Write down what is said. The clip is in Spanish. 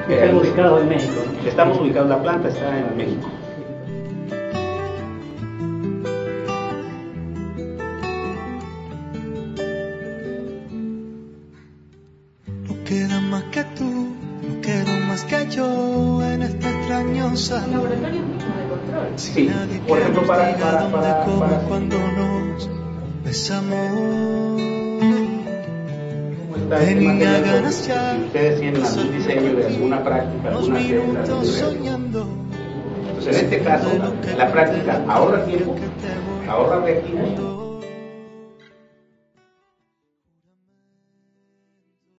Está ubicado en México, ¿no? Estamos ubicados, la planta está en México. No queda más que tú, no quedo más que yo en esta extrañosa. Laboratorios mismos de control. Sí, por ejemplo, para cuando nos besamos. Tenía ganas ya. Si ustedes tienen algún diseño de alguna práctica, alguna minutos soñando. entonces en este caso, la práctica ahorra tiempo, ahorra recursos.